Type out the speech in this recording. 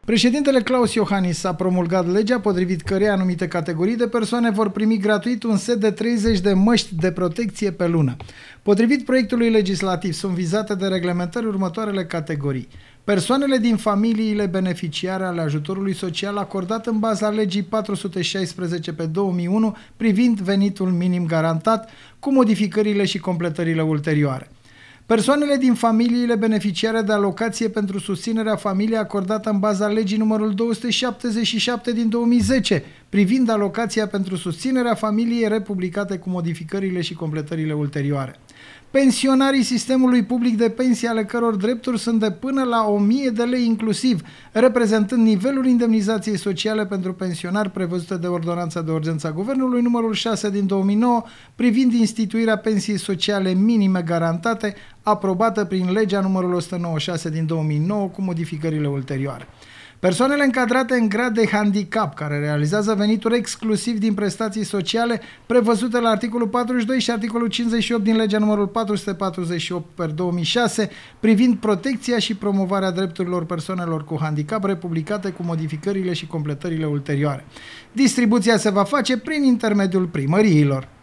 Președintele Klaus Iohannis a promulgat legea potrivit căreia anumite categorii de persoane vor primi gratuit un set de 30 de măști de protecție pe lună. Potrivit proiectului legislativ, sunt vizate de reglementări următoarele categorii. Persoanele din familiile beneficiare ale ajutorului social acordat în baza legii 416 pe 2001 privind venitul minim garantat, cu modificările și completările ulterioare. Persoanele din familiile beneficiare de alocație pentru susținerea familiei acordată în baza legii numărul 277 din 2010, privind alocația pentru susținerea familiei, republicate cu modificările și completările ulterioare. Pensionarii sistemului public de pensii, ale căror drepturi sunt de până la 1000 de lei inclusiv, reprezentând nivelul indemnizației sociale pentru pensionari prevăzute de Ordonanța de Urgență a Guvernului numărul 6 din 2009, privind instituirea pensiei sociale minime garantate, aprobată prin legea numărul 196 din 2009 cu modificările ulterioare. Persoanele încadrate în grad de handicap, care realizează venituri exclusiv din prestații sociale prevăzute la articolul 42 și articolul 58 din legea numărul 448 per 2006, privind protecția și promovarea drepturilor persoanelor cu handicap, republicate cu modificările și completările ulterioare. Distribuția se va face prin intermediul primăriilor.